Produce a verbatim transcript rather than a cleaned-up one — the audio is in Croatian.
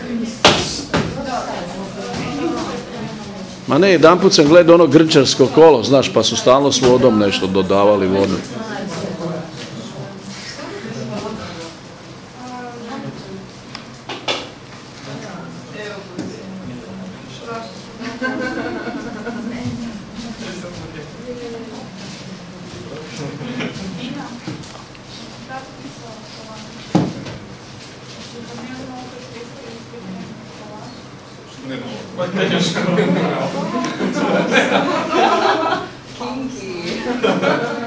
Ma ne, jedan put sam gledao ono grčarsko kolo, znaš, pa su stalno s vodom nešto dodavali vodu. Kinky.